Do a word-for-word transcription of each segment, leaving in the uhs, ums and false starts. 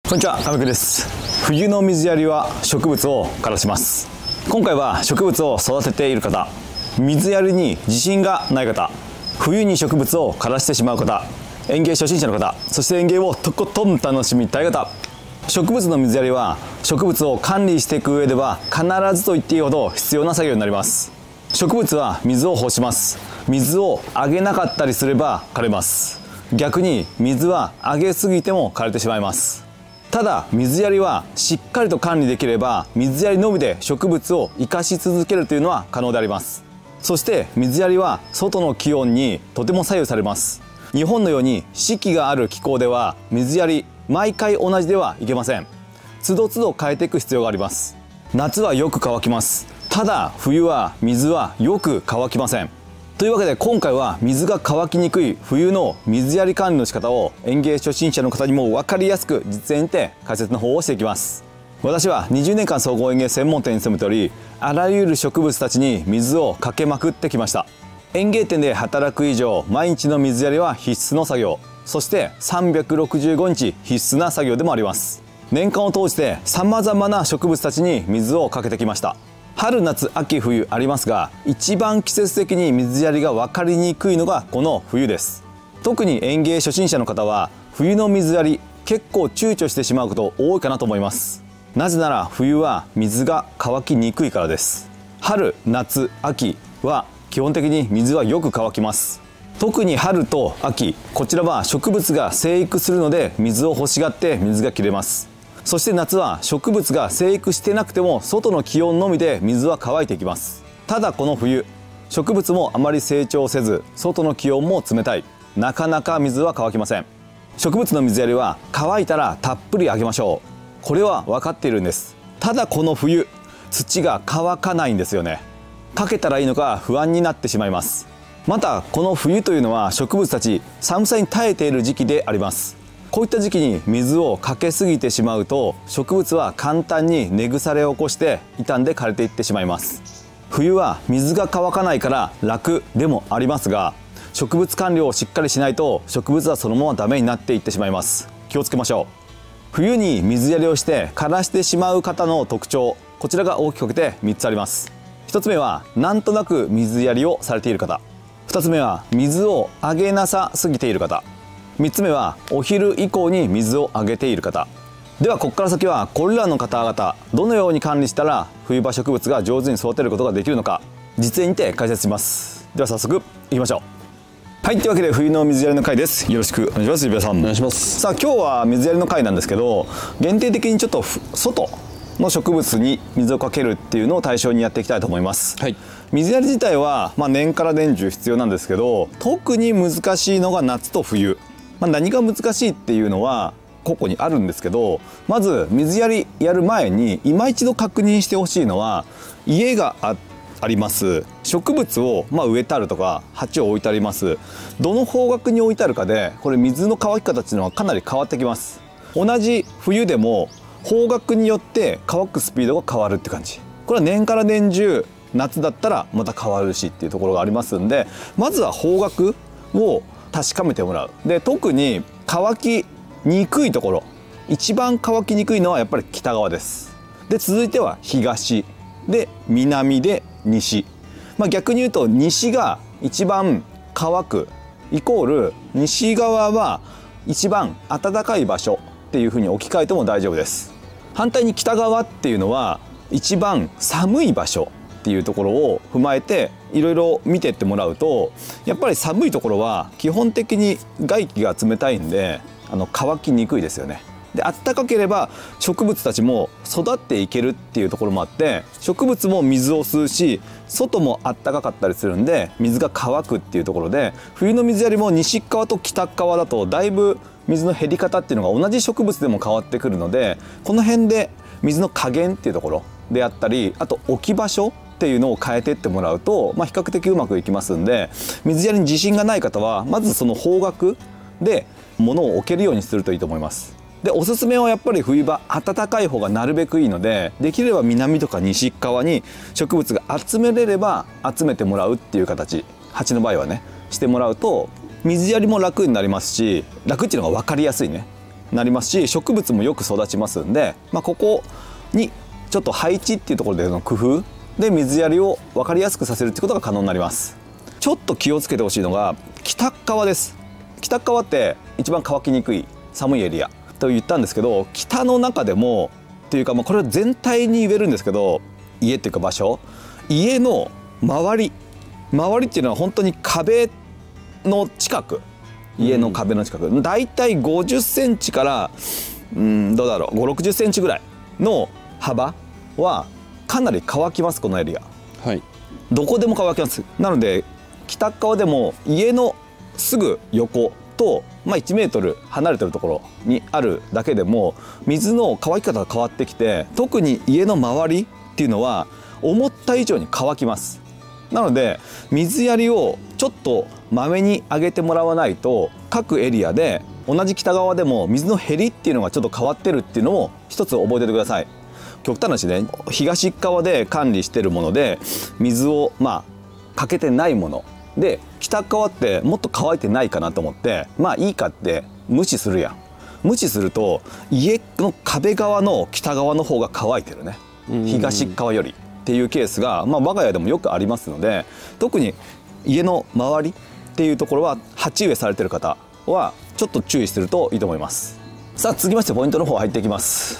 こんにちは、亀久です。冬の水やりは植物を枯らします。今回は植物を育てている方、水やりに自信がない方、冬に植物を枯らしてしまう方、園芸初心者の方、そして園芸をとことん楽しみたい方。植物の水やりは植物を管理していく上では必ずと言っていいほど必要な作業になります。植物は水を欲します。水をあげなかったりすれば枯れます。逆に水はあげすぎても枯れてしまいます。ただ水やりはしっかりと管理できれば水やりのみで植物を生かし続けるというのは可能であります。そして水やりは外の気温にとても左右されます。日本のように四季がある気候では水やり毎回同じではいけません。都度都度変えていく必要があります。夏はよく乾きます。ただ冬は水はよく乾きません。というわけで今回は水が乾きにくい冬の水やり管理の仕方を園芸初心者の方にも分かりやすく実演で解説の方をしていきます。私はにじゅうねんかん総合園芸専門店に勤めており、あらゆる植物たちに水をかけまくってきました。園芸店で働く以上毎日の水やりは必須の作業、そしてさんびゃくろくじゅうごにち必須な作業でもあります。年間を通してさまざまな植物たちに水をかけてきました。春夏秋冬ありますが、一番季節的に水やりが分かりにくいのがこの冬です。特に園芸初心者の方は冬の水やり結構躊躇してしまうこと多いかなと思います。なぜなら冬は水が乾きにくいからです。春夏秋は基本的に水はよく乾きます。特に春と秋、こちらは植物が生育するので水を欲しがって水が切れます。そして夏は植物が生育してなくても外の気温のみで水は乾いていきます。ただこの冬、植物もあまり成長せず外の気温も冷たい、なかなか水は乾きません。植物の水やりは乾いたらたっぷりあげましょう。これは分かっているんです。ただこの冬、土が乾かないんですよね。かけたらいいのか不安になってしまいます。またこの冬というのは植物たち寒さに耐えている時期であります。こういった時期に水をかけすぎてしまうと植物は簡単に根腐れを起こして傷んで枯れていってしまいます。冬は水が乾かないから楽でもありますが、植物管理をしっかりしないと植物はそのままダメになっていってしまいます。気をつけましょう。冬に水やりをして枯らしてしまう方の特徴、こちらが大きく分けてみっつあります。ひとつめはなんとなく水やりをされている方、ふたつめは水をあげなさすぎている方、みっつめはお昼以降に水をあげている方。ではここから先はこれらの方々どのように管理したら冬場植物が上手に育てることができるのか実演にて解説します。では早速いきましょう。はい、というわけで冬の水やりの回です。よろしくお願いします。指輪さんお願いします。 さあ今日は水やりの回なんですけど、限定的にちょっと外の植物に水をかけるっていうのを対象にやっていきたいと思います。 はい、 水やり自体は、まあ、年から年中必要なんですけど、特に難しいのが夏と冬。まあ、何が難しいっていうのは個々にあるんですけど、まず水やりやる前に今一度確認してほしいのは、家が あ, あります植物を、まあ、植えてあるとか鉢を置いてあります、どの方角に置いてあるかでこれ水の乾き方っていうのはかなり変わってきます。同じ冬でも方角によって乾くスピードが変わるって感じ。これは年から年中夏だったらまた変わるしっていうところがありますんで、まずは方角を確かめてもらう。で特に乾きにくいところ、一番乾きにくいのはやっぱり北側です。で続いては東で南で西、まあ、逆に言うと西が一番乾くイコール西側は一番暖かい場所っていうふうに置き換えても大丈夫です。反対に北側っていうのは一番寒い場所っていうところを踏まえていろいろ見てってもらうと、やっぱり寒いところは基本的に外気が冷たいんであの乾きにくいですよね。で暖かければ植物たちも育っていけるっていうところもあって、植物も水を吸うし外も暖かかったりするんで水が乾くっていうところで、冬の水やりも西側と北側だとだいぶ水の減り方っていうのが同じ植物でも変わってくるので、この辺で水の加減っていうところであったり、あと置き場所っていうのを変えてってもらうと、まあ、比較的うまくいきますんで、水やりに自信がない方はまずその方角で物を置けるようにするといいと思います。でおすすめはやっぱり冬場暖かい方がなるべくいいので、できれば南とか西側に植物が集めれれば集めてもらうっていう形、鉢の場合はねしてもらうと水やりも楽になりますし、楽っていうのが分かりやすいね。 なりますし、植物もよく育ちますんで、まあ、ここにちょっと配置っていうところでの工夫で水やりを分かりやすくさせるってことが可能になります。ちょっと気をつけてほしいのが北側です。北側って一番乾きにくい寒いエリアと言ったんですけど、北の中でもっていうか、まあ、これは全体に言えるんですけど、家っていうか場所、家の周り周りっていうのは本当に壁の近く、家の壁の近く、うん、だいたいごじゅっセンチからうんどうだろうごじゅうろくじゅっセンチぐらいの幅はかなり乾きます。このエリア、はい、どこでも乾きます。なので北側でも家のすぐ横と、まあ、いちメートル離れてるところにあるだけでも水の乾き方が変わってきて、特に家の周りっていうのは思った以上に乾きます。なので水やりをちょっとまめにあげてもらわないと、各エリアで同じ北側でも水の減りっていうのがちょっと変わってるっていうのを一つ覚えておいてください。極端な話ね、東側で管理してるもので水をまあかけてないもので、北側ってもっと乾いてないかなと思って、まあいいかって無視するやん。無視すると家の壁側の北側の方が乾いてるね、東側よりっていうケースが、まあ、我が家でもよくありますので、特に家の周りっていうところは鉢植えされてる方はちょっと注意するといいと思います。さあ続きましてポイントの方入っていきます。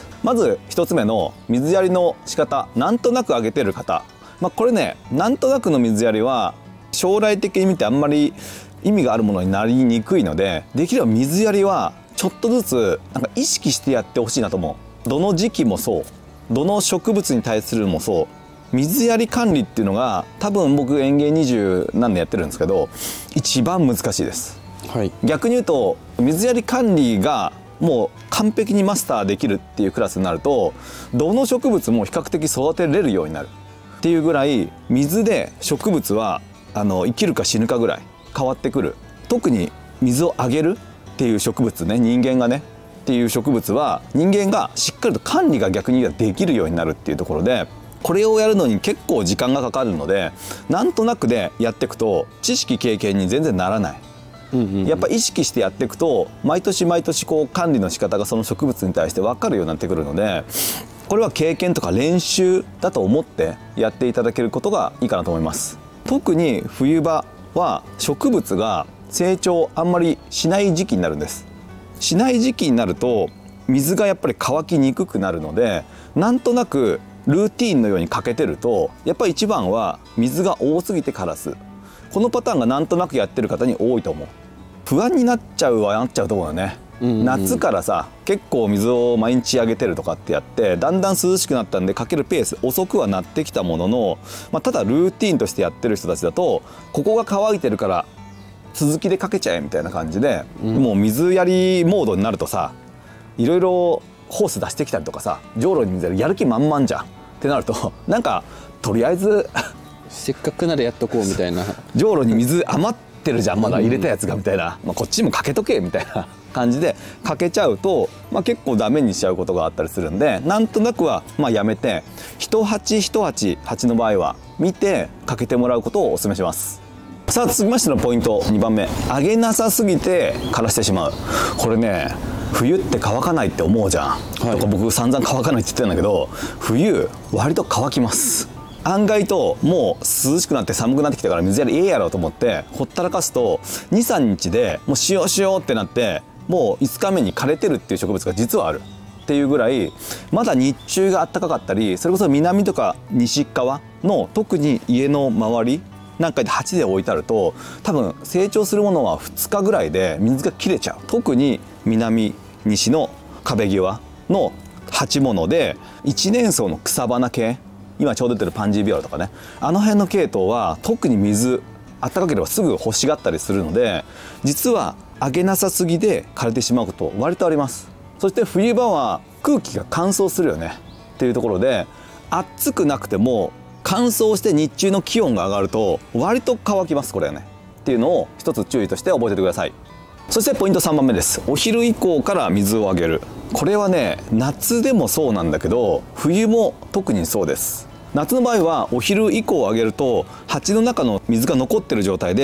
まずひとつめの水やりの仕方、なんとなくあげてる方、まあ、これね、なんとなくの水やりは将来的に見てあんまり意味があるものになりにくいので、できれば水やりはちょっとずつなんか意識してやってほしいなと思う。どの時期もそう、どの植物に対するもそう、水やり管理っていうのが多分僕園芸二十何年やってるんですけど一番難しいです、はい、逆に言うと水やり管理がもう完璧にマスターできるっていうクラスになると、どの植物も比較的育てれるようになるっていうぐらい、水で植物はあの生きるか死ぬかぐらい変わってくる。特に水をあげるっていう植物ね、人間がねっていう植物は人間がしっかりと管理が逆にできるようになるっていうところで、これをやるのに結構時間がかかるので、なんとなくでやっていくと知識経験に全然ならない。やっぱ意識してやっていくと毎年毎年こう管理の仕方がその植物に対して分かるようになってくるので、これは経験とか練習だと思ってやっていただけることがいいかなと思います。特に冬場は植物が成長あんまりしない時期になるんです。しない時期になると水がやっぱり乾きにくくなるので、なんとなくルーティーンのようにかけてると、やっぱり一番は水が多すぎて枯らす。このパターンがなんとなくやってる方に多いと思う。不安になっちゃうはなっちゃうと思うよね。うんうん、夏からさ結構水を毎日あげてるとかってやって、だんだん涼しくなったんでかけるペース遅くはなってきたものの、まあ、ただルーティーンとしてやってる人たちだと、ここが乾いてるから続きでかけちゃえみたいな感じで、うん、もう水やりモードになるとさ、いろいろホース出してきたりとかさ、じょうろに水やるやる気満々じゃんってなると、なんかとりあえずせっかくならやっとこうみたいなじょうろに水余ってるじゃんまだ入れたやつがみたいな、まあ、こっちもかけとけみたいな感じでかけちゃうと、まあ、結構ダメにしちゃうことがあったりするんで、なんとなくはまあやめて一鉢一鉢、鉢の場合は見てかけてもらうことをお勧めします。さあ続きましてのポイントにばんめ、あげなさすぎて枯らしてしまう。これね、冬って乾かないって思うじゃん、はい、とか僕散々乾かないって言ってるんだけど、冬割と乾きます。案外ともう涼しくなって寒くなってきたから水やりええやろうと思ってほったらかすと にさんにちでもうしようしようってなってもういつかめに枯れてるっていう植物が実はあるっていうぐらい、まだ日中が暖かかったり、それこそ南とか西側の特に家の周りなんかで鉢で置いてあると、多分成長するものはふつかぐらいで水が切れちゃう。特に南西の壁際の鉢物で一年草の草花系、今ちょうど出てるパンジービオラとかね、あの辺の系統は特に水暖かければすぐ欲しがったりするので、実はあげなさすぎで枯れてしまうこと割とあります。そして冬場は空気が乾燥するよねっていうところで、暑くなくても乾燥して日中の気温が上がると割と乾きます。これはねっていうのを一つ注意として覚えててください。そしてポイントさんばんめです。お昼以降から水をあげる。これはね、夏でもそうなんだけど冬も特にそうです。夏の場合はお昼以降あげると鉢の中の水が残ってる状態で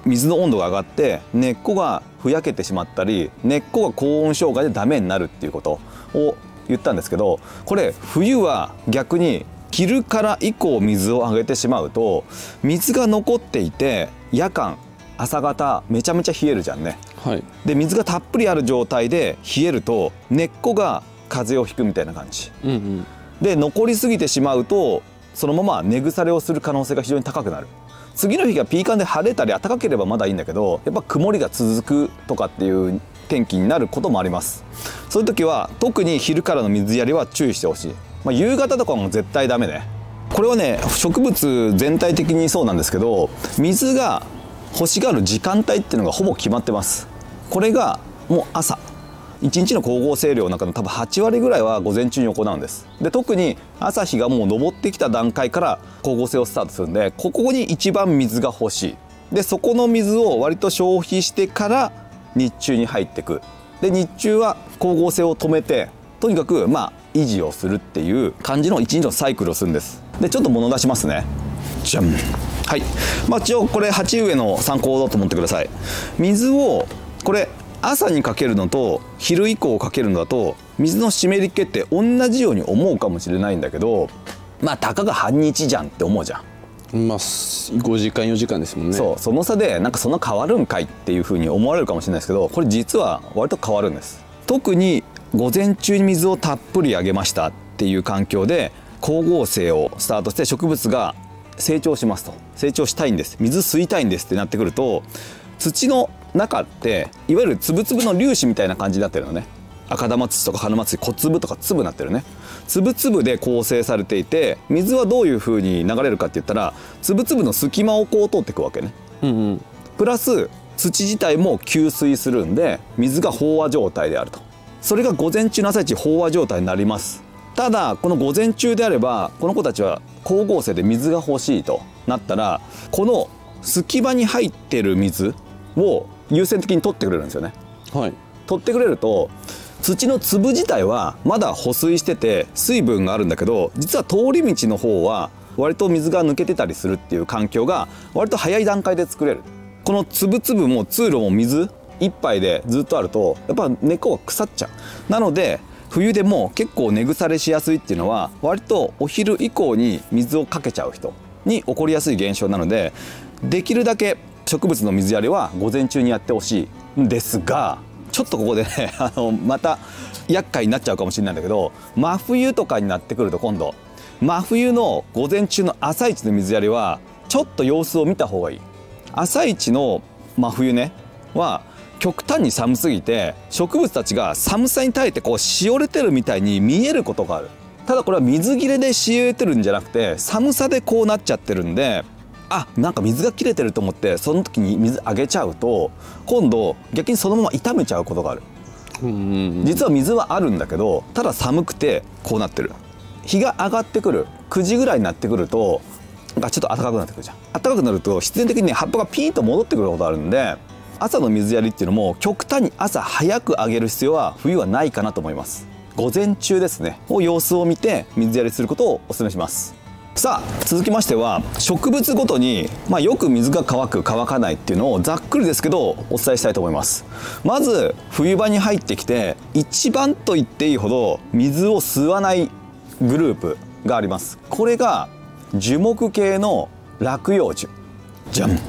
水の温度が上がって根っこがふやけてしまったり根っこが高温障害でダメになるっていうことを言ったんですけど、これ冬は逆に昼から以降水をあげてしまうと水が残っていて夜間朝方めちゃめちゃ冷えるじゃんね。 はい、 で水がたっぷりある状態で冷えると根っこが風邪をひくみたいな感じ、 うんうん、 で残りすぎてしまうとそのまま根腐れをする可能性が非常に高くなる。次の日がピーカンで晴れたり暖かければまだいいんだけど、やっぱ曇りが続くとかっていう天気になることもあります。そういう時は特に昼からの水やりは注意してほしい。まあ、夕方とかも絶対ダメね。これはね植物全体的にそうなんですけど、水が欲しがる時間帯っていうのがほぼ決まってます。これがもう朝いちにちの光合成量の中の多分はちわりぐらいは午前中に行うんです。で特に朝日がもう昇ってきた段階から光合成をスタートするんで、ここに一番水が欲しい。でそこの水を割と消費してから日中に入っていく。で日中は光合成を止めてとにかくまあ維持をするっていう感じの一日のサイクルをするんです。でちょっと物出しますね。じゃん。はい、まあ、一応これ鉢植えの参考だと思ってください。水をこれ朝にかけるのと昼以降かけるのだと水の湿り気って同じように思うかもしれないんだけど、まあたかが半日じゃんって思うじゃん。 まあごじかんよじかんですもんね。 そう、その差でなんかそんな変わるんかいっていうふうに思われるかもしれないですけど、これ実は割と変わるんです。特に午前中に水をたっぷりあげましたっていう環境で光合成をスタートして植物が成長しますと、成長したいんです、水吸いたいんですってなってくると、土の中っていわゆる粒々の粒子みたいな感じになってるのね。赤玉土とか花松小粒とか粒になってるね。粒々で構成されていて、水はどういう風に流れるかって言ったら粒々の隙間をこう通っていくわけね、うんうん、プラス土自体も吸水するんで水が飽和状態であると。それが午前中の朝一飽和状態になります。ただこの午前中であればこの子たちは光合成で水が欲しいとなったら、この隙間に入ってる水を優先的に取ってくれるんですよね。はい、取ってくれると土の粒自体はまだ保水してて水分があるんだけど、実は通り道の方は割と水が抜けてたりするっていう環境が割と早い段階で作れる。この粒々も通路も水一杯でずっとあるとやっぱ根っこが腐っちゃう。なので冬でも結構根腐れしやすいっていうのは割とお昼以降に水をかけちゃう人に起こりやすい現象なので、できるだけ植物の水やりは午前中にやってほしいんですが、ちょっとここでねあのまた厄介になっちゃうかもしれないんだけど、真冬とかになってくると今度真冬の午前中の朝一の水やりはちょっと様子を見た方がいい。朝一の真冬ねは極端に寒すぎて植物たちが寒さに耐えてこうしおれてるみたいに見えることがある。ただこれは水切れでしおれてるんじゃなくて寒さでこうなっちゃってるんで、あ、なんか水が切れてると思ってその時に水あげちゃうと今度逆にそのまま傷めちゃうことがある。実は水はあるんだけどただ寒くてこうなってる。日が上がってくるくじぐらいになってくるとなんかちょっと暖かくなってくるじゃん。暖かくなると必然的に、ね、葉っぱがピーンと戻ってくることがあるんで、朝の水やりっていうのも極端に朝早くあげる必要は冬はないかなと思います。午前中ですねを様子を見て水やりすることをお勧めします。さあ続きましては植物ごとに、まあ、よく水が乾く乾かないっていうのをざっくりですけどお伝えしたいと思います。まず冬場に入ってきて一番と言っていいほど水を吸わないグループがあります。これが樹木系の落葉樹。じゃん、はい、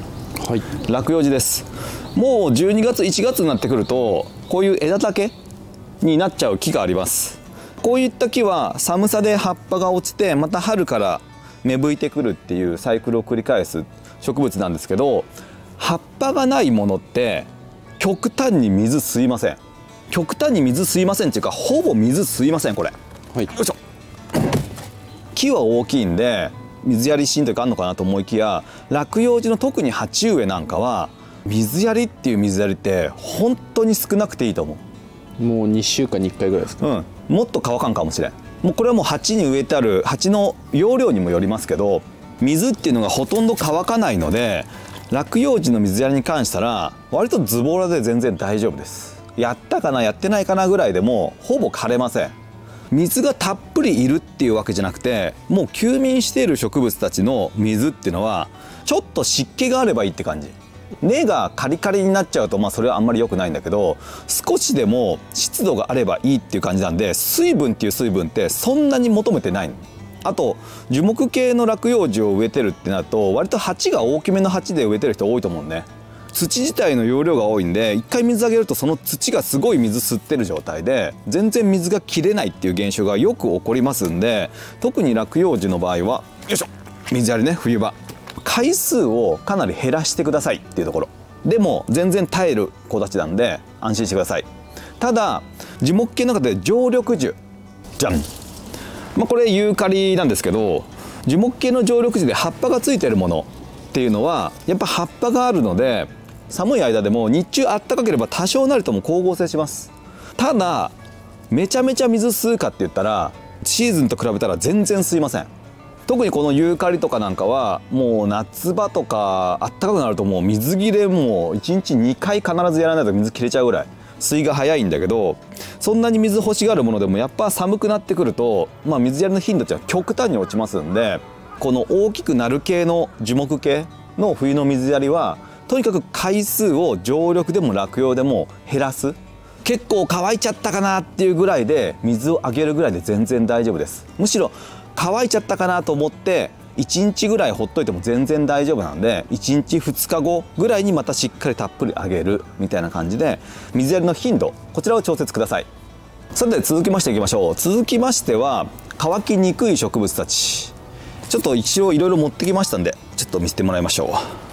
落葉樹です。もうじゅうにがついちがつになってくるとこういう枝丈になっちゃう木があります。こういった木は寒さで葉っぱが落ちてまた春から芽吹いてくるっていうサイクルを繰り返す植物なんですけど、葉っぱがないものって極端に水吸いません。極端に水吸いませんっていうかほぼ水吸いませんこれ、はい、よいしょ。木は大きいんで水やりしんどいかあんのかなと思いきや、落葉樹の特に鉢植えなんかは水やりっていう水やりって本当に少なくていいと思う。 もうにしゅうかんにいっかいぐらいですか。 うん、もっと乾かんかもしれん。もうこれはもう鉢に植えてある鉢の容量にもよりますけど、水っていうのがほとんど乾かないので落葉樹の水やりに関したら割とズボラで全然大丈夫です。やったかなやってないかなぐらいでもほぼ枯れません。水がたっぷりいるっていうわけじゃなくて、もう休眠している植物たちの水っていうのはちょっと湿気があればいいって感じ。 根がカリカリになっちゃうとまあそれはあんまり良くないんだけど、少しでも湿度があればいいっていう感じなんで、水分っていう水分ってそんなに求めてないの。あと樹木系の落葉樹を植えてるってなると割と鉢が大きめの鉢で植えてる人多いと思うね。土自体の容量が多いんで、一回水あげるとその土がすごい水吸ってる状態で全然水が切れないっていう現象がよく起こりますんで、特に落葉樹の場合はよいしょ水やりね、冬場回数をかなり減らしてくださいっていうところでも全然耐える子たちなんで安心してください。ただ樹木系の中で常緑樹じゃん、まあ、これユーカリなんですけど、樹木系の常緑樹で葉っぱがついてるものっていうのはやっぱ葉っぱがあるので、寒い間でも日中あったかければ多少なりとも光合成します。ただめちゃめちゃ水吸うかって言ったらシーズンと比べたら全然吸いません。特にこのユーカリとかなんかはもう夏場とかあったかくなるともう水切れもういちにちにかい必ずやらないと水切れちゃうぐらい水が早いんだけど、そんなに水欲しがるものでもやっぱ寒くなってくると、まあ、水やりの頻度っていうのは極端に落ちますんで、この大きくなる系の樹木系の冬の水やりはとにかく回数を常緑でも落葉でも減らす。結構乾いちゃったかなっていうぐらいで水をあげるぐらいで全然大丈夫です。むしろ乾いちゃったかなと思っていちにちぐらいほっといても全然大丈夫なんで、いちにちふつかごぐらいにまたしっかりたっぷりあげるみたいな感じで水やりの頻度、こちらを調節ください。さて続きましていきましょう。続きましては乾きにくい植物たち、ちょっと一応いろいろ持ってきましたんでちょっと見せてもらいましょ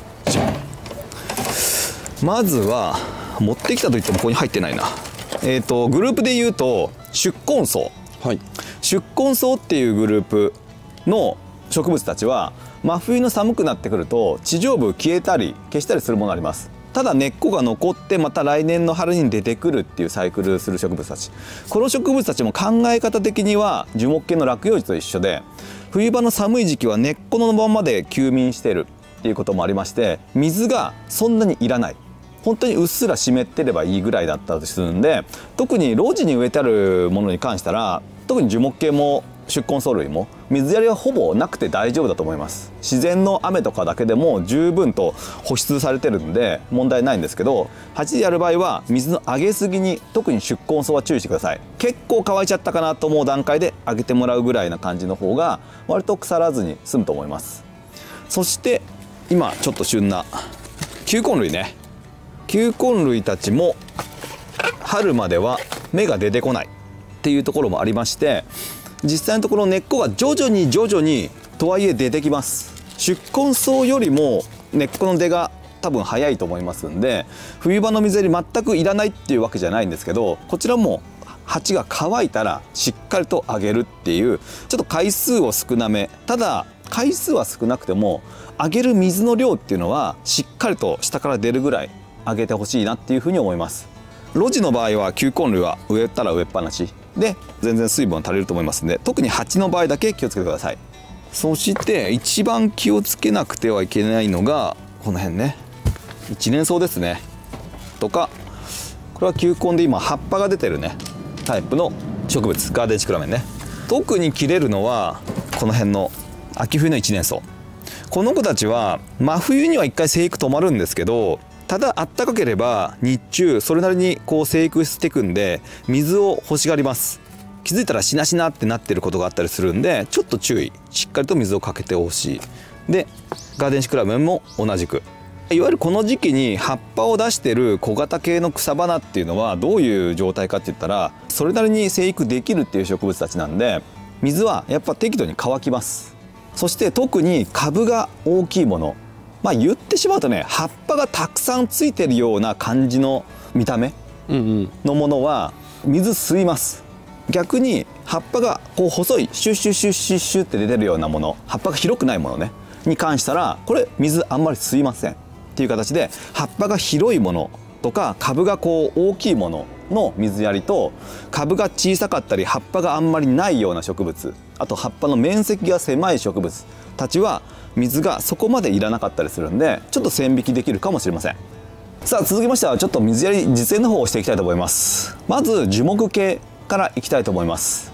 う。まずは持ってきたといってもここに入ってないな。えっとグループで言うと宿根草、 はい、 宿根草っていうグループの植物たちは真冬の寒くなってくると地上部消えたり消したりするものがあります。ただ根っこが残ってまた来年の春に出てくるっていうサイクルする植物たち、この植物たちも考え方的には樹木系の落葉樹と一緒で、冬場の寒い時期は根っこのままで休眠してるっていうこともありまして、水がそんなにいらない、本当にうっすら湿ってればいいぐらいだったとするんで、特に露地に植えてあるものに関したら、特に樹木系も宿根草類も水やりはほぼなくて大丈夫だと思います。自然の雨とかだけでも十分と保湿されてるんで問題ないんですけど、鉢でやる場合は水のあげすぎに特に宿根草は注意してください。結構乾いちゃったかなと思う段階であげてもらうぐらいな感じの方が割と腐らずに済むと思います。そして今ちょっと旬な球根類ね、球根類たちも春までは芽が出てこないっていうところもありまして、実際のところ根っこが徐々に徐々にとはいえ出てきます。宿根草よりも根っこの出が多分早いと思いますんで、冬場の水やり全くいらないっていうわけじゃないんですけど、こちらも鉢が乾いたらしっかりとあげるっていう、ちょっと回数を少なめ、ただ回数は少なくてもあげる水の量っていうのはしっかりと下から出るぐらいあげてほしいなっていうふうに思います。露地の場合は球根類は植えたら植えっぱなしで全然水分は足りると思いますので、特に鉢の場合だけ気をつけてください。そして一番気をつけなくてはいけないのがこの辺ね、一年草ですねとか、これは球根で今葉っぱが出てるねタイプの植物、ガーデンシクラメンね。特に切れるのはこの辺の秋冬の一年草。この子たちは真冬には一回生育止まるんですけど、ただあったかければ日中それなりにこう生育していくんで水を欲しがります。気づいたらしなしなってなってることがあったりするんでちょっと注意、しっかりと水をかけてほしい。でガーデンシクラメンも同じく、いわゆるこの時期に葉っぱを出してる小型系の草花っていうのはどういう状態かって言ったら、それなりに生育できるっていう植物たちなんで水はやっぱ適度に乾きます。そして特に株が大きいもの、まあ言ってしまうとね、葉っぱがたくさんついてるような感じの見た目のものは水吸います。逆に葉っぱがこう細いシュッシュッシュッシュッシュッって出てるようなもの、葉っぱが広くないものねに関したらこれ水あんまり吸いませんっていう形で、葉っぱが広いものとか株がこう大きいものの水やりと、株が小さかったり葉っぱがあんまりないような植物、あと葉っぱの面積が狭い植物たちは水がそこまでいらなかったりするんで、ちょっと線引きできるかもしれません。さあ続きましてはちょっと水やり実演の方をしていきたいと思います。まず樹木系からいきたいと思います。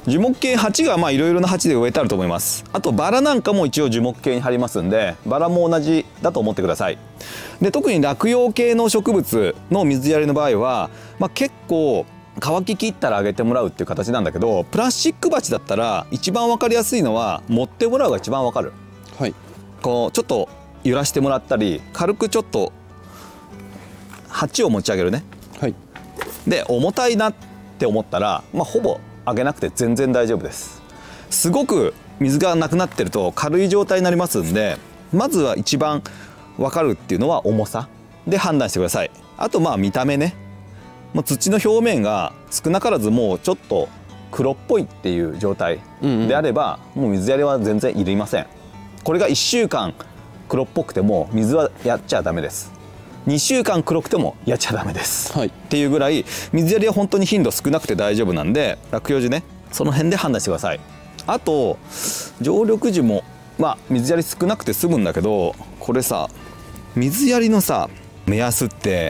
樹木系鉢がまあいろいろな鉢で植えてあると思います。あとバラなんかも一応樹木系に入りますんで、バラも同じだと思ってください。で特に落葉系の植物の水やりの場合は、まあ、結構乾ききったらあげてもらうっていう形なんだけど、プラスチック鉢だったら一番分かりやすいのは持ってもらうが一番分かる。 はい。 こうちょっと揺らしてもらったり、軽くちょっと鉢を持ち上げるね。 はい。 で重たいなって思ったら、まあ、ほぼ上げなくて全然大丈夫です。すごく水がなくなってると軽い状態になりますんで、まずは一番分かるっていうのは重さで判断してください。あとまあ見た目ね、もう土の表面が少なからずもうちょっと黒っぽいっていう状態であれば、うんうん、もう水やりは全然いりません。これがいっしゅうかん黒っぽくても水はやっちゃダメです。にしゅうかん黒くてもやっちゃダメです、はい、っていうぐらい水やりは本当に頻度少なくて大丈夫なんで、落葉樹ね、その辺で判断してください。あと常緑樹もまあ水やり少なくて済むんだけど、これさ水やりのさ目安って、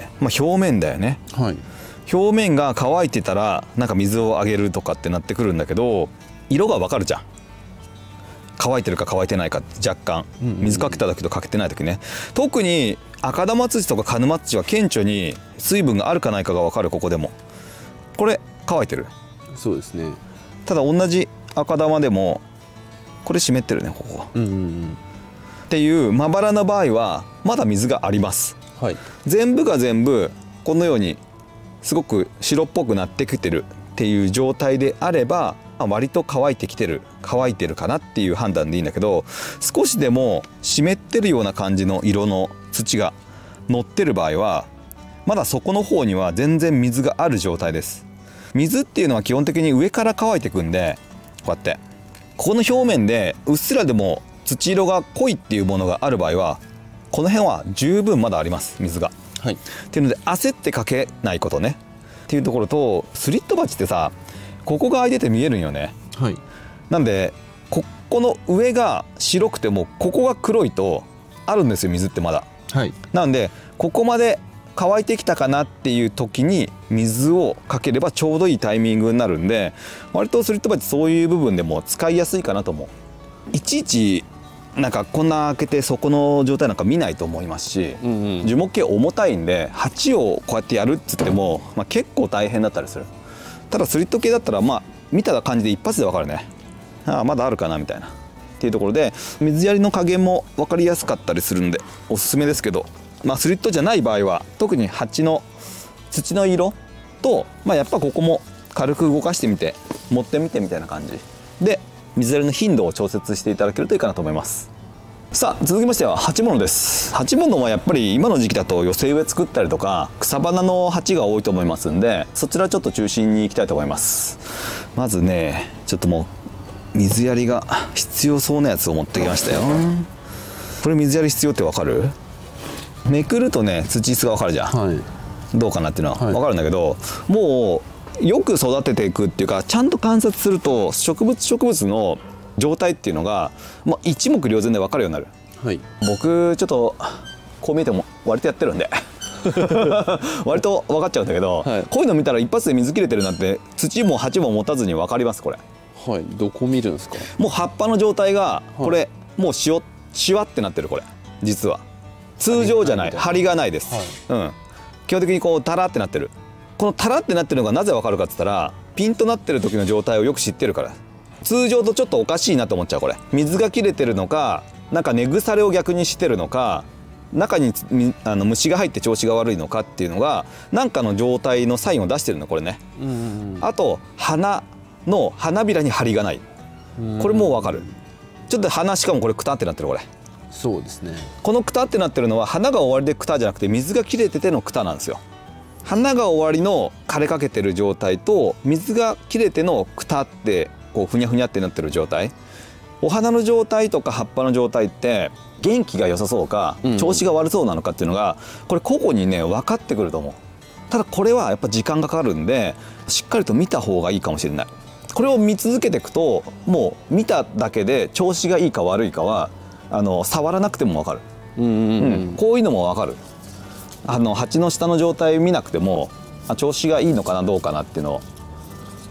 まあ、表面だよね、はい、表面が乾いてたらなんか水をあげるとかってなってくるんだけど、色がわかるじゃん。乾いてるか乾いてないかって若干、水かけた時とかけてない時ね。特に赤玉土とか鹿沼土は顕著に水分があるかないかが分かる。ここでもこれ乾いてる。 そうですね。 ただ同じ赤玉でもこれ湿ってるね、ここは、うんうんうん、っていうまばらな場合はまだ水があります、はい、全部が全部このようにすごく白っぽくなってきてるっていう状態であれば、割と乾いてきてる乾いてるかなっていう判断でいいんだけど、少しでも湿ってるような感じの色の土が乗ってる場合はまだ底の方には全然水がある状態です。水っていうのは基本的に上から乾いてくんで、こうやってここの表面でうっすらでも土色が濃いっていうものがある場合は、この辺は十分まだあります、水が、はい、っていうので焦ってかけないことねっていうところと、スリット鉢ってさここが開いてて見えるんよね、はい、なんでここの上が白くてもここが黒いとあるんですよ、水ってまだ、はい、なんでここまで乾いてきたかなっていう時に水をかければちょうどいいタイミングになるんで、割とスリット鉢そういう部分でも使いやすいかなと思う。いちいちなんかこんな開けてそこの状態なんか見ないと思いますし、うんうん、樹木系重たいんで鉢をこうやってやるっつっても、まあ、結構大変だったりする。ただスリット系だったらまあ見た感じで一発で分かるね。ああまだあるかなみたいなっていうところで、水やりの加減も分かりやすかったりするんでおすすめですけど、まあ、スリットじゃない場合は特に鉢の土の色と、まあ、やっぱここも軽く動かしてみて持ってみてみたいな感じで水やりの頻度を調節していただけるといいかなと思います。さあ続きましては鉢物です。鉢物はやっぱり今の時期だと寄せ植え作ったりとか草花の鉢が多いと思いますんで、そちらちょっと中心に行きたいと思います。まずねちょっともう水やりが必要そうなやつを持ってきましたよ。これ水やり必要ってわかる？めくるとね土質がわかるじゃん、はい、どうかなっていうのはわかるんだけど、はい、もうよく育てていくっていうかちゃんと観察すると植物植物の状態っていうのが、まあ、一目瞭然で分かるようになる、はい、僕ちょっとこう見えても割とやってるんで割と分かっちゃうんだけど、はい、こういうの見たら一発で水切れてるなんて土も鉢も持たずに分かります。これはい、どこ見るんですか？ もう葉っぱの状態がこれ、はい、もうしおしわってなってる。これ実は通常じゃない張りがないです、はい、うん、基本的にこうタラってなってる。このタラってなってるのがなぜ分かるかって言ったら、ピンとなってる時の状態をよく知ってるから。通常とちょっとおかしいなと思っちゃう。これ水が切れてるのか、なんか根腐れを逆にしてるのか、中にあの虫が入って調子が悪いのかっていうのが何かの状態のサインを出してるのこれね、うんうんうん、あと花の花びらに張りがない、これもう分かる。ちょっと花しかもこれクタってなってる。これそうですね。 このクタってなってるのは花が終わりでクタじゃなくて水が切れててのクタなんですよ。花が終わりの枯れかけてる状態と水が切れてのクタってこうふにゃふにゃってなってる状態、お花の状態とか葉っぱの状態って元気が良さそうか調子が悪そうなのかっていうのがこれ個々にね分かってくると思う。ただこれはやっぱ時間がかかるんでしっかりと見た方がいいかもしれない。これを見続けていくともう見ただけで調子がいいか悪いかはあの触らなくても分かる。うんうんうん、こういうのも分かる。あの鉢の下の状態見なくてもあ調子がいいのかなどうかなっていうのを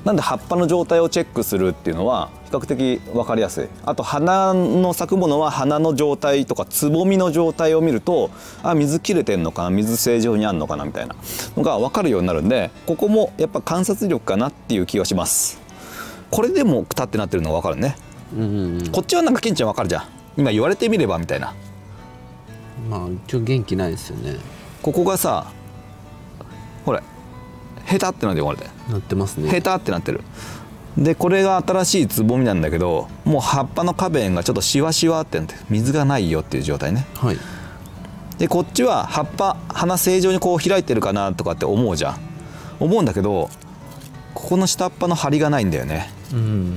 なんで葉っぱの状態をチェックするっていうのは比較的分かりやすい。あと花の咲くものは花の状態とかつぼみの状態を見ると、あ、水切れてんのかな、水正常にあんのかなみたいなのが分かるようになるんで、ここもやっぱ観察力かなっていう気がします。これでもくたってなってるのが分かるね。 うんうんうん、 こっちはなんかケンちゃん分かるじゃん、今言われてみればみたいな。 まあ一応元気ないですよね。 ここがさ、これヘタってなってる、これでなってますね。 ヘタってなってる。でこれが新しいつぼみなんだけど、もう葉っぱの花弁がちょっとシワシワってなって水がないよっていう状態ね。 はい。 でこっちは葉っぱ花正常にこう開いてるかなとかって思うじゃん、思うんだけど、ここの下っ端の張りがないんだよね。 うんうん、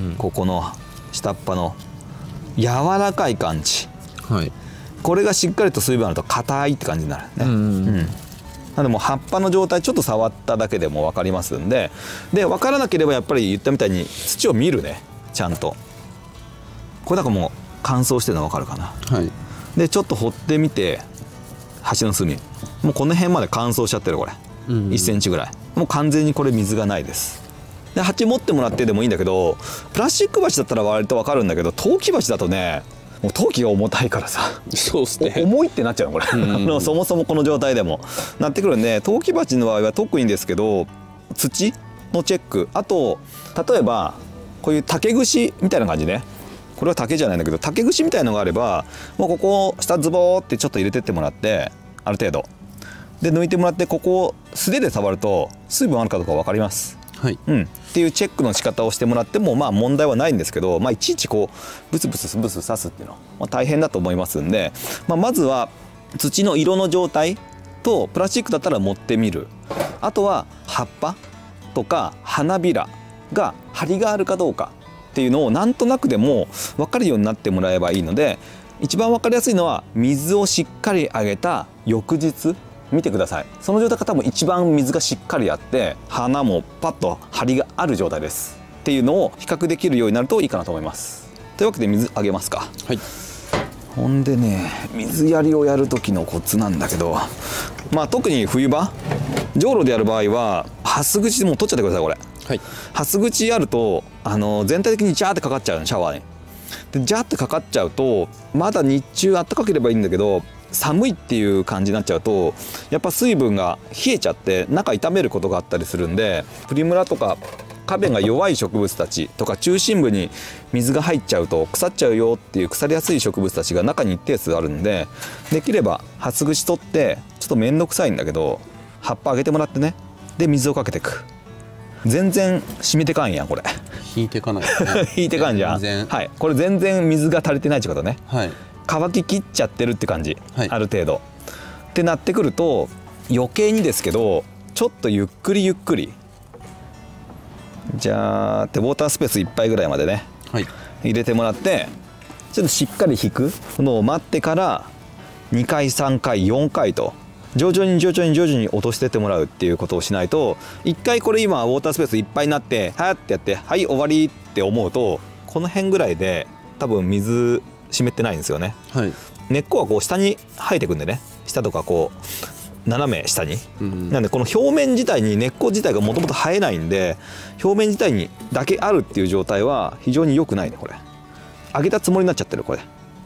ここの下っ端の柔らかい感じ、 はい、 これがしっかりと水分あると硬いって感じになるね。 うんうんうん、 なのでもう葉っぱの状態ちょっと触っただけでも分かりますんで、で分からなければやっぱり言ったみたいに土を見るね、ちゃんと。これだからもう乾燥してるの分かるかな。 はい、 でちょっと掘ってみて、端の隅もうこの辺まで乾燥しちゃってる、これ、うんうん、いっセンチぐらい、もう完全にこれ水がないです。で鉢持ってもらってでもいいんだけど、プラスチック鉢だったら割と分かるんだけど、陶器鉢だとね、もう陶器が重たいからさ、 そうですね、 重いってなっちゃうのこれ、うんうん、そもそもこの状態でもなってくるんで、陶器鉢の場合は特にですけど、土のチェック、あと例えばこういう竹串みたいな感じね、これは竹じゃないんだけど竹串みたいのがあれば、もうここを下ズボーってちょっと入れてってもらって、ある程度で抜いてもらって、ここを素手で触ると水分あるかどうか分かります。はい、うん、っていうチェックの仕方をしてもらってもまあ問題はないんですけど、まあ、いちいちこうブツブツブツ刺すっていうのは、まあ、大変だと思いますんで、まあ、まずは土の色の状態と、プラスチックだったら持ってみる、あとは葉っぱとか花びらが張りがあるかどうかっていうのをなんとなくでも分かるようになってもらえばいいので、一番分かりやすいのは水をしっかりあげた翌日見てください。その状態が多分一番水がしっかりあって花もパッと張りがある状態ですっていうのを比較できるようになるといいかなと思います。というわけで水あげますか。はい。ほんでね、水やりをやる時のコツなんだけど、まあ特に冬場じょうろでやる場合はハス口でもう取っちゃってください、これ。はい。ハス口やるとあの全体的にジャーってかかっちゃうの、シャワーに。でジャーってかかっちゃうと、まだ日中あったかければいいんだけど、寒いっていう感じになっちゃうとやっぱ水分が冷えちゃって中傷めることがあったりするんで、プリムラとか花弁が弱い植物たちとか中心部に水が入っちゃうと腐っちゃうよっていう腐りやすい植物たちが中に一定数あるんで、できればハス口取ってちょっと面倒くさいんだけど葉っぱあげてもらってね、で水をかけていく。全然染みてかんやんこれ。 引いてかないですね。 引いてかんじゃん。はい、これ全然水が足りてないってことね。はい。乾ききっちゃってるって感じ、はい、ある程度ってなってくると余計にですけど、ちょっとゆっくりゆっくり、じゃあウォータースペースいっぱいぐらいまでね、はい、入れてもらって、ちょっとしっかり引くのを待ってからにかいさんかいよんかいと徐々に徐々に徐々に落としてってもらうっていうことをしないと、いっかいこれ今ウォータースペースいっぱいになってはーってやってはい終わりって思うと、この辺ぐらいで多分水湿ってないんですよね。はい、根っこはこう下に生えてくんでね、下とかこう斜め下に、うん、なんでこの表面自体に根っこ自体がもともと生えないんで、表面自体にだけあるっていう状態は非常に良くないね。これ上げたつもりになっちゃってる、これ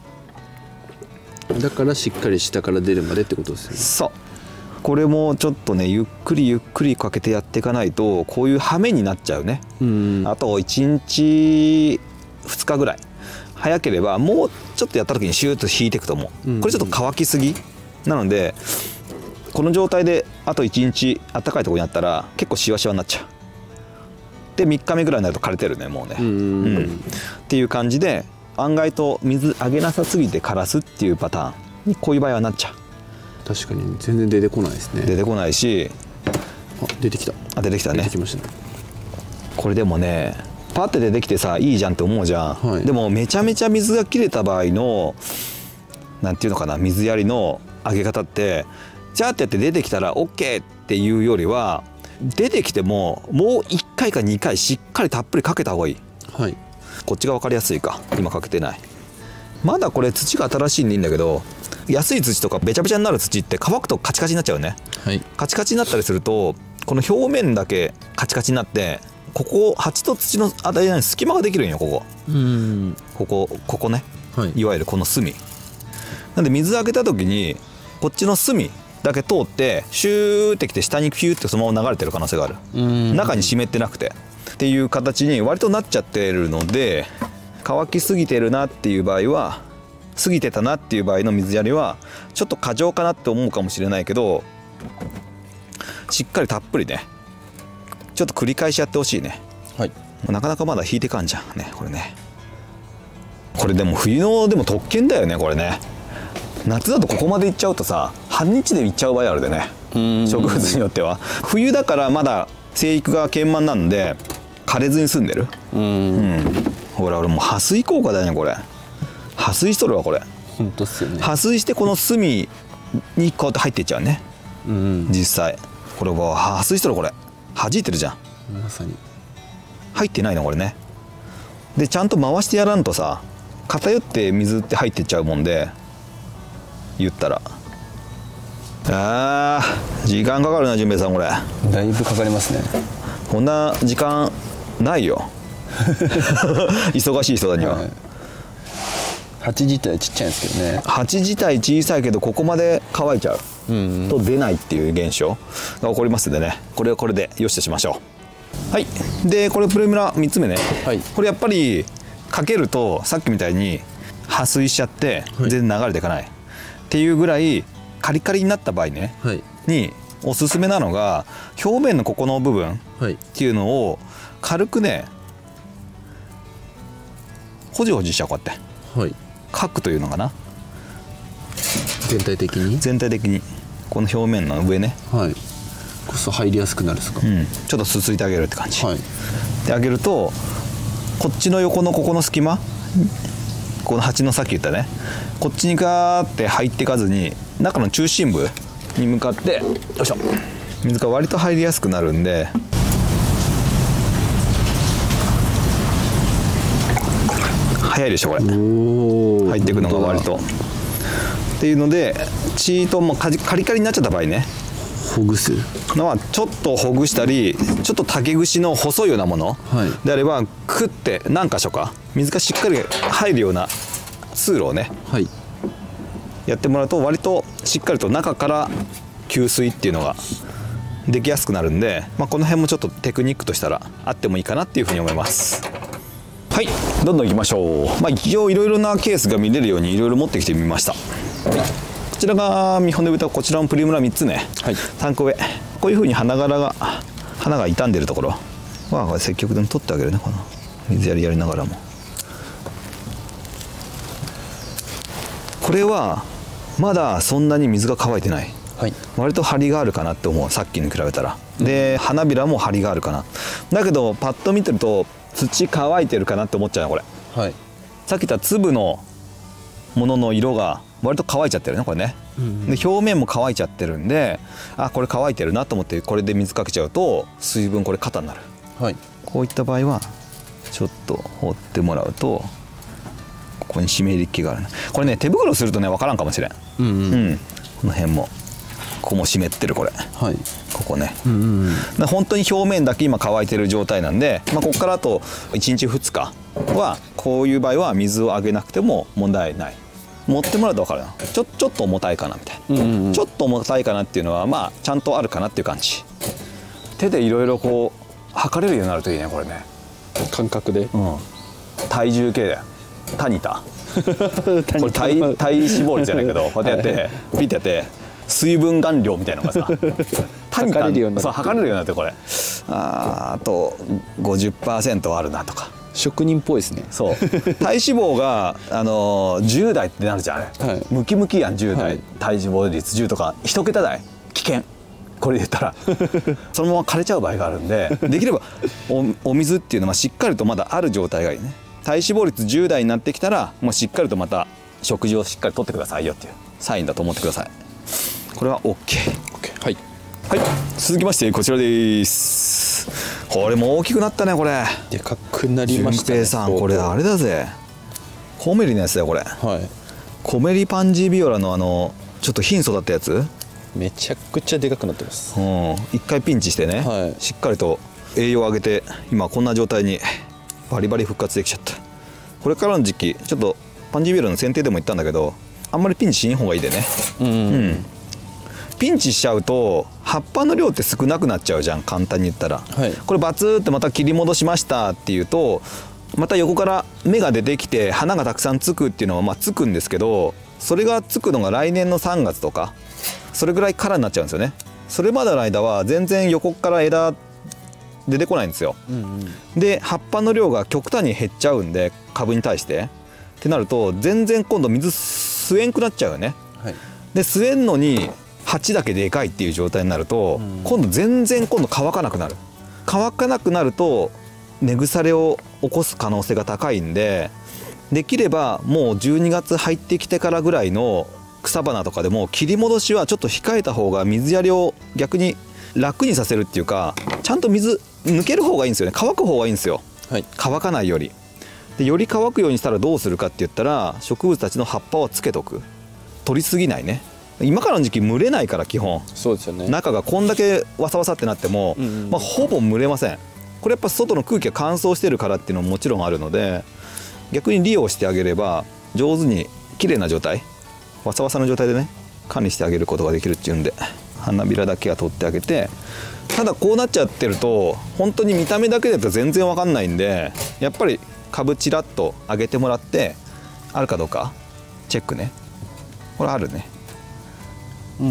だからしっかり下から出るまでってことですよね。 そう、これもちょっとねゆっくりゆっくりかけてやっていかないとこういう羽目になっちゃうね。うん、あといちにちふつかぐらい早ければもうちょっとやった時にシューッと引いていくと思う。これちょっと乾きすぎなので、この状態であといちにちあったかいところにあったら結構シワシワになっちゃう。でみっかめぐらいになると枯れてるねもうね。うんうんっていう感じで、案外と水あげなさすぎて枯らすっていうパターンにこういう場合はなっちゃう。 確かに全然出てこないですね。 出てこないし、 あ出てきた。 あ出てきたね。 出てきましたね。 これでもねパッて出てきてさいいじゃんって思うじゃん、はい、でもめちゃめちゃ水が切れた場合のなんていうのかな、水やりの上げ方ってジャーってやって出てきたら オーケー っていうよりは、出てきてももういっかいかにかいしっかりたっぷりかけた方がいい。はい、こっちが分かりやすいか。今かけてない。まだこれ土が新しいんでいいんだけど、安い土とかべちゃべちゃになる土って乾くとカチカチになっちゃうね。はい、カチカチになったりするとこの表面だけカチカチになってここ鉢と土の間に隙間ができるんよ。ここうんここここね、 はい、 いわゆるこの隅なんで、水あげた時にこっちの隅だけ通ってシューってきて下にヒューってそのまま流れてる可能性がある。中に湿ってなくてっていう形に割となっちゃってるので、乾きすぎてるなっていう場合は、過ぎてたなっていう場合の水やりはちょっと過剰かなって思うかもしれないけど、しっかりたっぷりねちょっと繰り返しやってほしいね。 はい、 なかなかまだ引いてかんじゃんねこれね。これでも冬のでも特権だよねこれね。夏だとここまで行っちゃうとさ、半日で行っちゃう場合あるでね、植物によっては。冬だからまだ生育が健満なんで枯れずに済んでる。うん、うん、ほら俺もう破水効果だよねこれ。破水しとるわこれ。 本当っすよね。 破水してこの隅にこうやって入っていっちゃうね。うん、実際これは破水しとるこれ。弾いてるじゃん。 まさに入ってないのこれね。でちゃんと回してやらんとさ、偏って水って入ってっちゃうもんで、言ったらあー時間かかるな、純平さんこれ。 だいぶかかりますね。 こんな時間ないよ忙しい人には、はい、 鉢自体ちっちゃいんですけどね。 鉢自体小さいけどここまで乾いちゃう、うんうん、と出ないっていう現象が起こりますんでね、これはこれでよしとしましょう。はい、でこれプレミラみっつめね、はい、これやっぱりかけるとさっきみたいに破水しちゃって全然流れていかない、はい、っていうぐらいカリカリになった場合ね、はい、におすすめなのが表面のここの部分っていうのを軽くねほじほじしちゃう、こうやって、はい、かくというのかな、 全体的に全体的にこの表面の上ね、はい、 こそ入りやすくなるんですか、 うん、ちょっとすすいてあげるって感じ、はい、であげるとこっちの横のここの隙間、この鉢のさっき言ったね、こっちにガーって入っていかずに中の中心部に向かってよいしょ水が割と入りやすくなるんで、早いでしょこれ、入っていくのが割とっていうので、チートもカリカリになっちゃった場合ね、 ほぐすのはちょっとほぐしたり、ちょっと竹串の細いようなものであればクッて何箇所か水がしっかり入るような通路をね、はい、やってもらうと割としっかりと中から給水っていうのができやすくなるんで、まあ、この辺もちょっとテクニックとしたらあってもいいかなっていうふうに思います。はい、どんどんいきましょう。まあ一応いろいろなケースが見れるようにいろいろ持ってきてみました。こちらが見本で歌うこちらのプリムラみっつめ、はい、さんこ上、こういうふうに花柄が花が傷んでるところはこれ積極的に取ってあげるね、この水やりやりながらも。これはまだそんなに水が乾いてない、はい、割と張りがあるかなって思う、さっきに比べたら。で花びらも張りがあるかな、だけどパッと見てると土乾いてるかなって思っちゃうなこれ、はい、さっき言った粒のものの色が割と乾いちゃってるねこれね、うんうん、で表面も乾いちゃってるんで、あこれ乾いてるなと思ってこれで水かけちゃうと水分これ肩になる、はい、こういった場合はちょっと放ってもらうとここに湿り気がある、ね、これね手袋するとね分からんかもしれん、うんうんうん、この辺もここも湿ってるこれ、はい、ここね、うんうんうん、本当に表面だけ今乾いてる状態なんで、まあ、ここからあといちにちふつかはこういう場合は水をあげなくても問題ない。持ってもらうと分かるな、ちょ、ちょっと重たいかなみたいな、うんうんうん、ちょっと重たいかなっていうのはまあちゃんとあるかなっていう感じ。手でいろいろこう測れるようになるといいねこれね、 感覚で、うん、 体重計だよ、タニタこれ 体, 体脂肪率じゃないけどこうやってやって、はい、ピッてやって水分含量みたいなのがさタニタ測れるようになって、そう測れるようになってこれ、ああと ごじゅっパーセント あるなとか、 職人っぽいですね。 そう体脂肪が、あのー、じゅう代ってなるじゃんあれ、はい、ムキムキやんじゅう代、はい、体脂肪率じゅうとかいち桁台危険、これで言ったらそのまま枯れちゃう場合があるんで、できれば お, お水っていうのはしっかりとまだある状態がいいね。体脂肪率じゅう代になってきたらもうしっかりとまた食事をしっかりとってくださいよっていうサインだと思ってください。これは OK、 OK、はい、 はい、続きましてこちらです。これも大きくなったねこれ、 でかくなりましたね。 純平さんこれあれだぜ、コメリのやつだよこれ、はい、コメリパンジービオラのあのちょっと貧相だったやつ、 めちゃくちゃでかくなってます。 うん、一回ピンチしてね、はい、しっかりと栄養を上げて今こんな状態にバリバリ復活できちゃった。これからの時期ちょっとパンジービールの剪定でも言ったんだけど、あんまりピンチしん方がいいでね。うん、うん、ピンチしちゃうと葉っぱの量って少なくなっちゃうじゃん、簡単に言ったら、はい、これバツーってまた切り戻しましたっていうとまた横から芽が出てきて花がたくさんつくっていうのはまあつくんですけど、それがつくのが来年のさんがつとかそれぐらいからになっちゃうんですよね。それまでの間は全然横から枝出てこないんですよ、うんうん、で葉っぱの量が極端に減っちゃうんで株に対してってなると全然今度水吸えんくなっちゃうよね、はい、で吸えんのに鉢だけでかいっていう状態になると、うん、今度全然今度乾かなくなる。乾かなくなると根腐れを起こす可能性が高いんで、できればもうじゅうにがつ入ってきてからぐらいの草花とかでも切り戻しはちょっと控えた方が水やりを逆に楽にさせるっていうか、ちゃんと水抜ける方がいいんですよね。乾く方がいいんですよ、はい、乾かないより。でより乾くようにしたらどうするかって言ったら、植物たちの葉っぱをつけとく。取りすぎないね。今からの時期蒸れないから基本そうですよね。 中がこんだけわさわさってなっても、うんうん、まあ、ほぼ蒸れません。これやっぱ外の空気が乾燥してるからっていうのももちろんあるので、逆に利用してあげれば上手に綺麗な状態、わさわさの状態でね管理してあげることができるっていうんで、花びらだけは取ってあげて。ただこうなっちゃってると本当に見た目だけだと全然わかんないんで、やっぱり株ちらっと上げてもらってあるかどうかチェックね。これあるね。うん、うん、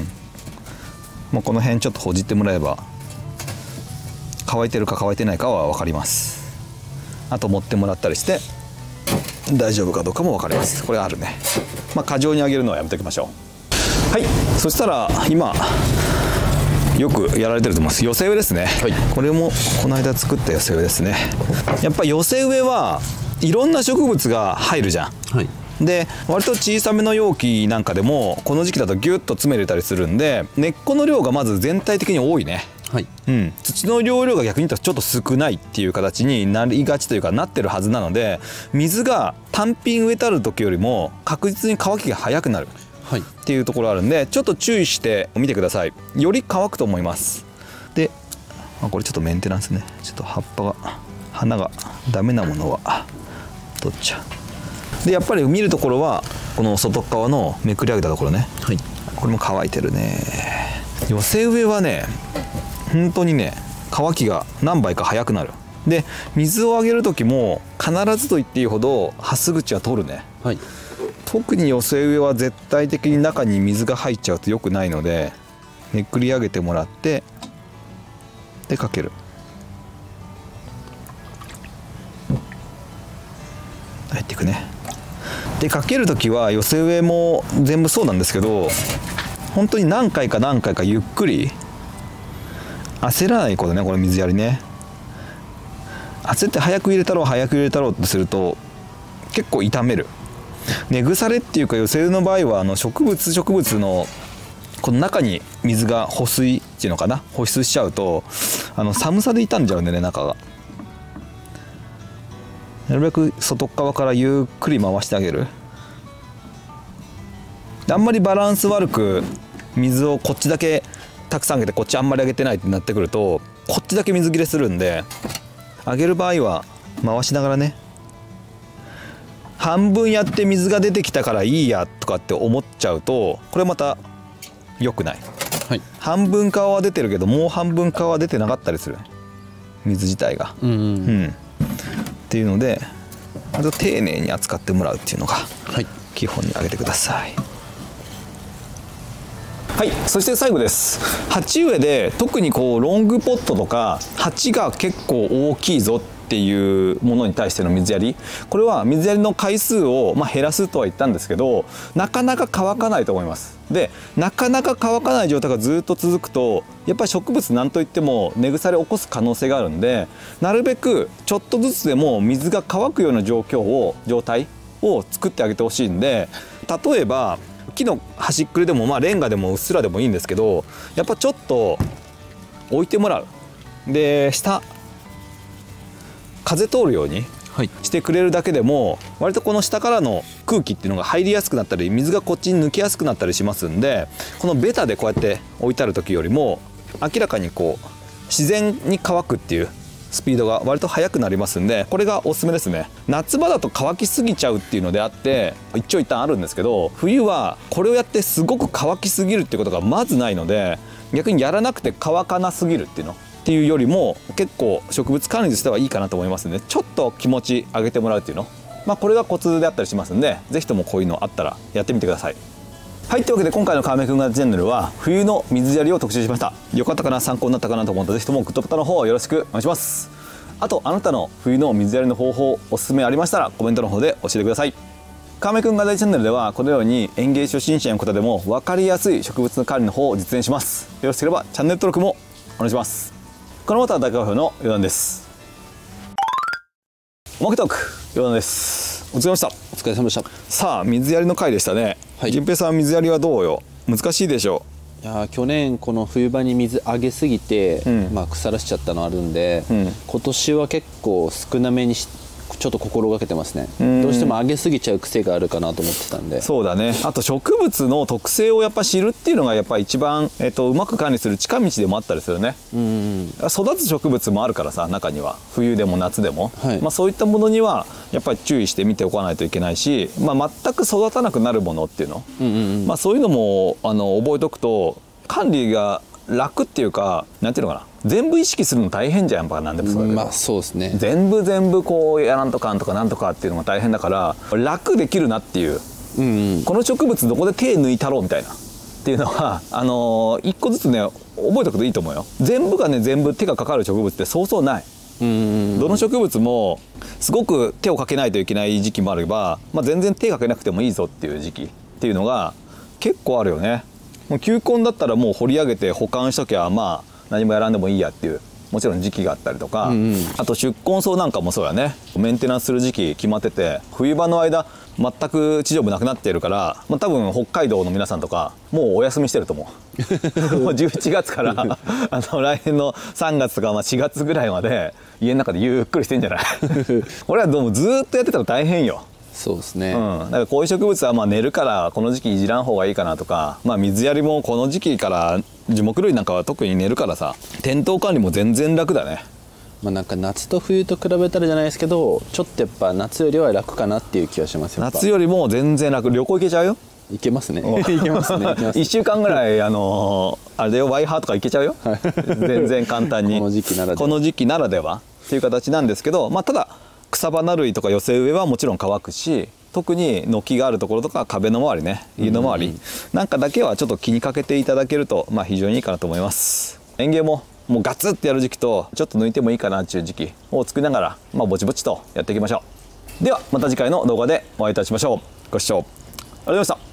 もうこの辺ちょっとほじってもらえば乾いてるか乾いてないかは分かります。あと持ってもらったりして大丈夫かどうかも分かります。これあるね。まあ過剰に上げるのはやめておきましょう。はい、そしたら今よくやられてると思います。寄せ植えですね、はい、これもこの間作った寄せ植えですね。やっぱ寄せ植えはいろんな植物が入るじゃん、はい、で割と小さめの容器なんかでもこの時期だとギュッと詰めれたりするんで、根っこの量がまず全体的に多いね、はい、うん、土の容量が逆に言ったらちょっと少ないっていう形になりがちというかなってるはずなので、水が単品植えたる時よりも確実に乾きが早くなる、はい、っていうところあるんで、ちょっと注意してみてください。より乾くと思います。で、あ、これちょっとメンテナンスね。ちょっと葉っぱが花がダメなものは取っちゃう。でやっぱり見るところはこの外側のめくり上げたところね、はい、これも乾いてるね。寄せ植えはね本当にね乾きが何倍か早くなる。で水をあげる時も必ずと言っていいほどハス口は取るね、はい、特に寄せ植えは絶対的に中に水が入っちゃうと良くないので、めくり上げてもらってでかける。入っていくね。でかける時は寄せ植えも全部そうなんですけど、本当に何回か何回かゆっくり焦らないことね。これ水やりね、焦って早く入れたろう早く入れたろうってすると結構傷める。根腐れっていうか寄せ植えの場合はあの植物植物のこの中に水が保水っていうのかな、保湿しちゃうとあの寒さで傷んじゃうんでね、中が。なるべく外側からゆっくり回してあげる。あんまりバランス悪く水をこっちだけたくさんあげてこっちあんまりあげてないってなってくるとこっちだけ水切れするんで、あげる場合は回しながらね。半分やって水が出てきたからいいやとかって思っちゃうとこれまた良くない、はい、半分皮は出てるけどもう半分皮は出てなかったりする、水自体が。うん、うんうん、っていうのであと丁寧に扱ってもらうっていうのが基本にあげてください。はい、そして最後です。鉢植えで特にこうロングポットとか鉢が結構大きいぞっていうものに対しての水やり、これは水やりの回数をまあ減らすとは言ったんですけど、なかなか乾かないと思います。でなかなか乾かない状態がずっと続くとやっぱり植物なんといっても根腐れを起こす可能性があるんで、なるべくちょっとずつでも水が乾くような状況を状態を作ってあげてほしいんで、例えば木の端っくれでもまあレンガでもうっすらでもいいんですけど、やっぱちょっと置いてもらう。で下風通るようにしてくれるだけでも割とこの下からの空気っていうのが入りやすくなったり水がこっちに抜けやすくなったりしますんで、このベタでこうやって置いてある時よりも明らかにこう自然に乾くっていうスピードが割と速くなりますんで、これがおすすめですね。夏場だと乾きすぎちゃうっていうのであって一長一短あるんですけど、冬はこれをやってすごく乾きすぎるっていうことがまずないので、逆にやらなくて乾かなすぎるっていうのっていうよりも結構植物管理としてはいいかなと思いますんで、ちょっと気持ち上げてもらうっていうの、まあこれがコツであったりしますんで、是非ともこういうのあったらやってみてください。はい、というわけで今回の川目くんがチャンネルは冬の水やりを特集しました。よかったかな、参考になったかなと思ったら、ぜひともグッドボタンの方よろしくお願いします。あと、あなたの冬の水やりの方法おすすめありましたらコメントの方で教えてください。川目くんが大チャンネルではこのように園芸初心者の方でも分かりやすい植物の管理の方を実演します。よろしければチャンネル登録もお願いします。このまた大好評のヨダンです。おまけトークヨダンです。お疲れ様でした。 お疲れ様でした。 さあ、水やりの回でしたね。 はい、 順平さん、水やりはどうよ。難しいでしょいや去年この冬場に水あげすぎて、うん、まあ腐らしちゃったのあるんで、うん、今年は結構少なめにしちょっと心がけてますね。どうしてもあげすぎちゃう癖があるかなと思ってたんで。 そうだね。あと植物の特性をやっぱ知るっていうのがやっぱ一番、えっと、うまく管理する近道でもあったりするね。うん、育つ植物もあるからさ、中には冬でも夏でも、はい、まあそういったものにはやっぱり注意して見ておかないといけないし、まあ、全く育たなくなるものっていうの、うんうんうん、まあそういうのもあの覚えておくと管理が楽っていうか、なんていうのかな、全部意識するの大変じゃん、やっぱ何でもそうだけど、 まあそうですね、 全部全部こうやらんとかんとかなんとかっていうのが大変だから楽できるなっていう、うんうん、この植物どこで手抜いたろうみたいなっていうのはあのー、一個ずつね覚えておくといいと思うよ。全部がね全部手がかかる植物ってそうそうない。うんうんうん、どの植物もすごく手をかけないといけない時期もあれば、まあ、全然手かけなくてもいいぞっていう時期っていうのが結構あるよね。もう球根だったらもう掘り上げて保管しときゃまあ何もやらんでもいいやっていうもちろん時期があったりとか、うんうん、あと宿根草なんかもそうやね。メンテナンスする時期決まってて、冬場の間全く地上部なくなっているから、まあ、多分北海道の皆さんとかもうお休みしてると思うもうじゅういちがつからあの来年のさんがつとかまあしがつぐらいまで家の中でゆっくりしてんじゃない俺はどうもずっとやってたら大変よ。 そうですね、 うん、だからこういう植物はまあ寝るからこの時期いじらん方がいいかなとか、まあ、水やりもこの時期から樹木類なんかは特に寝るからさ、店頭管理も全然楽だね。 まあなんか夏と冬と比べたらじゃないですけど、ちょっとやっぱ夏よりは楽かなっていう気はしますよ。 夏よりも全然楽。旅行行けちゃうよ。 行けますね行けますねいっしゅうかんぐらいあのー、あれだよ、ワイハーとか行けちゃうよ全然簡単にこの時期ならではこの時期ならではっていう形なんですけど、まあ、ただ草花類とか寄せ植えはもちろん乾くし、特に軒があるところとか壁の周りね、家の周りなんかだけはちょっと気にかけていただけると、まあ、非常にいいかなと思います。園芸ももうガツッてやる時期とちょっと抜いてもいいかなっていう時期を作りながら、まあ、ぼちぼちとやっていきましょう。ではまた次回の動画でお会いいたしましょう。ご視聴ありがとうございました。